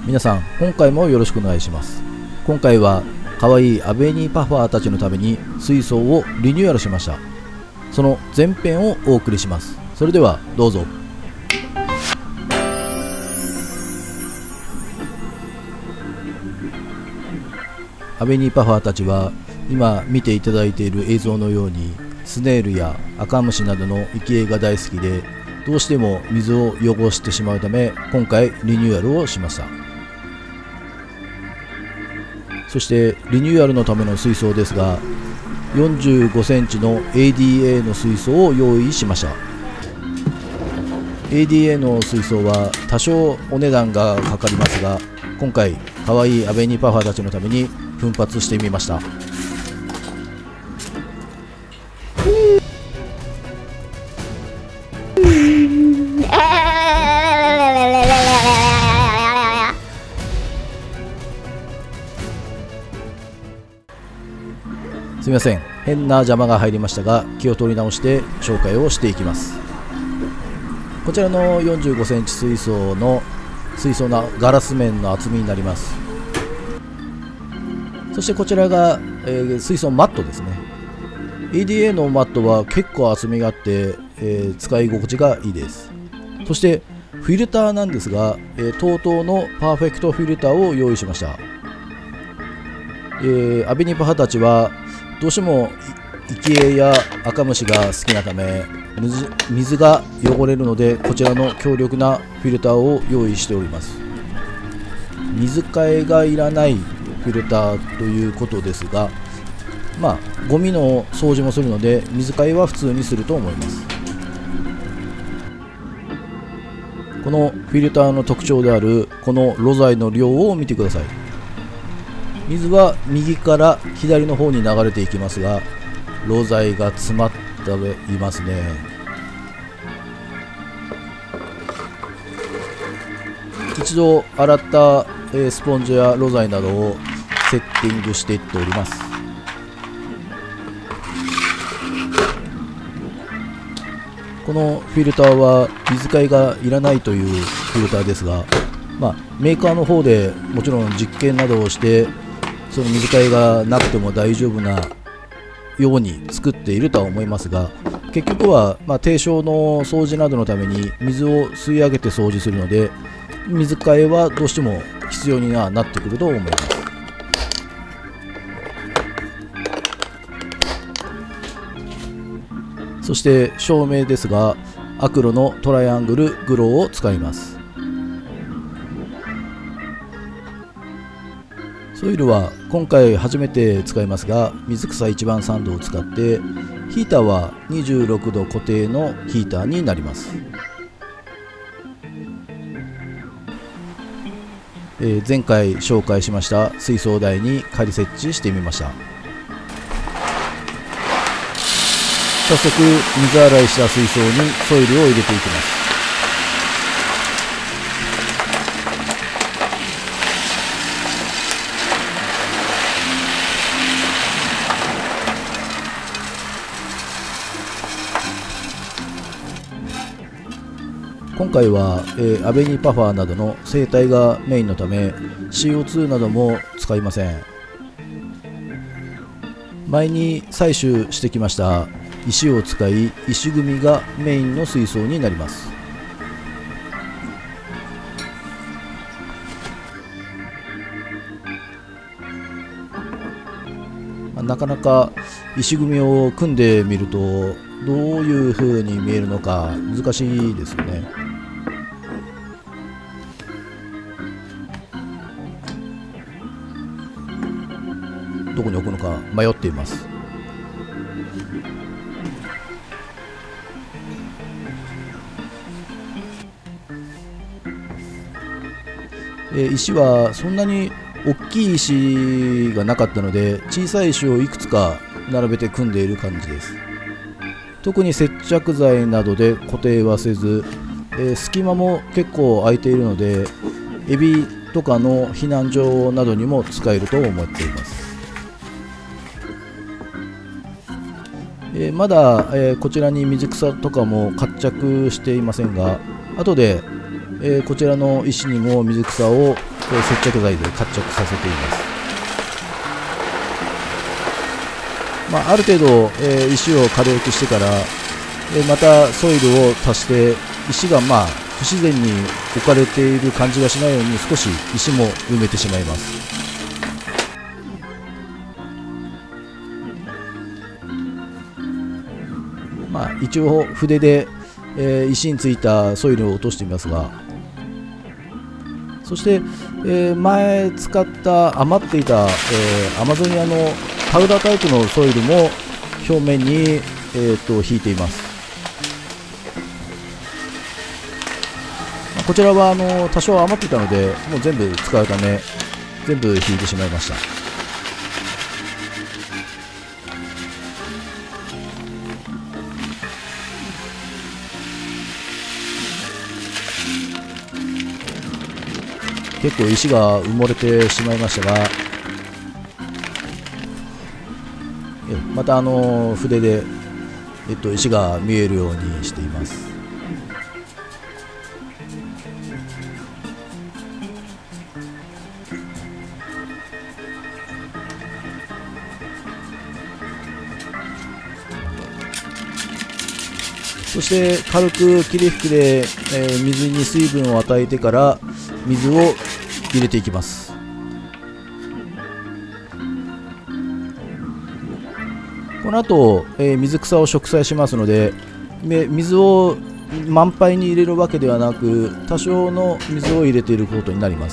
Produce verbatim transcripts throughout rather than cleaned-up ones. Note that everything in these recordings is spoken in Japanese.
皆さん、今回もよろしくお願いします。今回は可愛いアベニーパファーたちのために水槽をリニューアルしました。その前編をお送りします。それではどうぞ。アベニーパファーたちは今見ていただいている映像のようにスネールやアカムシなどの生き餌が大好きで、どうしても水を汚してしまうため今回リニューアルをしました。そしてリニューアルのための水槽ですが、よんじゅうごセンチの エーディーエー の水槽を用意しました。 エーディーエー の水槽は多少お値段がかかりますが、今回かわいいアベニーパファーたちのために奮発してみました。すみません、変な邪魔が入りましたが、気を取り直して紹介をしていきます。こちらのよんじゅうごセンチ水槽の水槽のガラス面の厚みになります。そしてこちらが、えー、水槽マットですね。 エーディーエー のマットは結構厚みがあって、えー、使い心地がいいです。そしてフィルターなんですが、えー、TOTOのパーフェクトフィルターを用意しました。えー、アベニパハたちはどうしても生き餌やアカムシが好きなため水が汚れるので、こちらの強力なフィルターを用意しております。水替えがいらないフィルターということですが、まあゴミの掃除もするので水替えは普通にすると思います。このフィルターの特徴であるこのロザイの量を見てください。水は右から左の方に流れていきますが、ロザイが詰まっていますね。一度洗ったスポンジやロザイなどをセッティングしていっております。このフィルターは水替えがいらないというフィルターですが、まあ、メーカーの方でもちろん実験などをしてその水替えがなくても大丈夫なように作っているとは思いますが、結局はまあ低床の掃除などのために水を吸い上げて掃除するので、水替えはどうしても必要にはなってくると思います。そして照明ですが、アクロのトライアングルグローを使います。ソイルは今回初めて使いますが、水草いちばんさんどを使って、ヒーターはにじゅうろくど固定のヒーターになります。えー、前回紹介しました水槽台に仮設置してみました。早速水洗いした水槽にソイルを入れていきます。今回は、えー、アベニーパファーなどの生態がメインのため シーオーツー なども使いません。前に採取してきました石を使い、石組みがメインの水槽になります。まあ、なかなか石組みを組んでみるとどういう風に見えるのか難しいですよね。どこに置くのか迷っています。え石はそんなに大きい石がなかったので、小さい石をいくつか並べて組んでいる感じです。特に接着剤などで固定はせず、えー、隙間も結構空いているので、エビとかの避難所などにも使えると思っています。えー、まだ、えー、こちらに水草とかも活着していませんが、後で、えー、こちらの石にも水草を接着剤で活着させています。まあ、ある程度、えー、石を軽くしてから、えー、またソイルを足して石がまあ不自然に置かれている感じがしないように少し石も埋めてしまいます。まあ、一応筆で、えー、石についたソイルを落としてみますが、そして、えー、前使った余っていた、えー、アマゾニアのパウダータイプのソイルも表面に、えー、と引いています。こちらはあの多少余っていたのでもう全部使うため全部引いてしまいました。結構石が埋もれてしまいましたが、またあの筆で、えっと、石が見えるようにしています。そして軽く霧吹きで、えー、水に水分を与えてから水を入れていきます。この後、えー、水草を植栽しますので、水を満杯に入れるわけではなく多少の水を入れていることになります。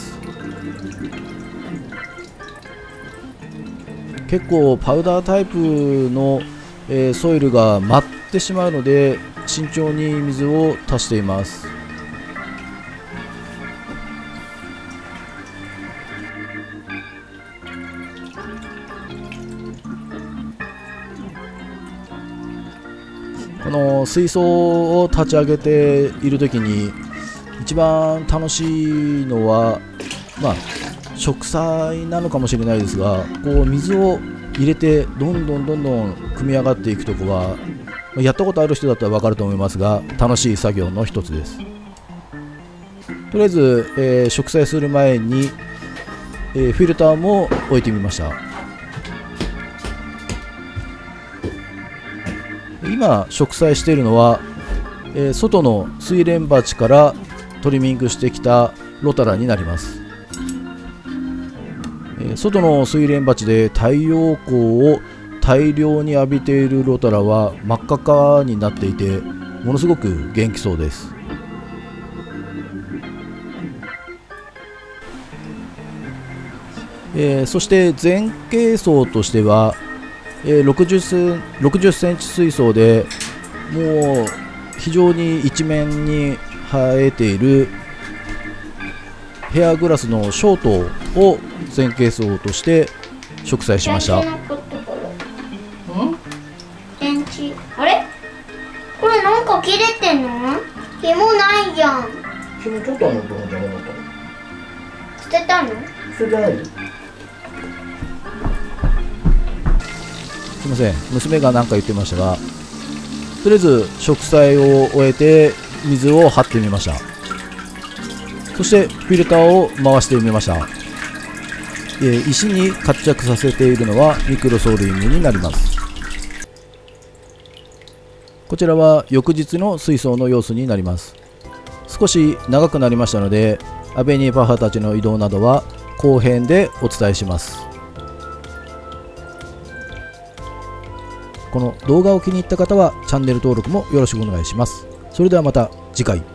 結構パウダータイプの、えー、ソイルが舞ってしまうので慎重に水を足しています。この水槽を立ち上げているときに一番楽しいのは、まあ、植栽なのかもしれないですが、こう水を入れてどんどんどんどん組み上がっていくとこはやったことある人だったら分かると思いますが楽しい作業の一つです。とりあえず、えー、植栽する前に、えー、フィルターも置いてみました。今植栽しているのは、えー、外の水蓮鉢からトリミングしてきたロタラになります。えー、外の水蓮鉢で太陽光を大量に浴びているロタラは真っ赤っかになっていてものすごく元気そうです。えー、そして前傾層としてはえー、ろくじゅっセンチ水槽でもう非常に一面に生えているヘアグラスのショートを前傾層として植栽しました。 あれこれなんか切れてんの？紐ないじゃん。 紐取ったの？どの邪魔だったの？ 捨てたの？ 捨ててないよ。すみません、娘が何か言ってましたが、とりあえず植栽を終えて水を張ってみました。そしてフィルターを回してみました。えー、石に活着させているのはミクロソールイングになります。こちらは翌日の水槽の様子になります。少し長くなりましたのでアベニーパハたちの移動などは後編でお伝えします。この動画を気に入った方はチャンネル登録もよろしくお願いします。それではまた次回。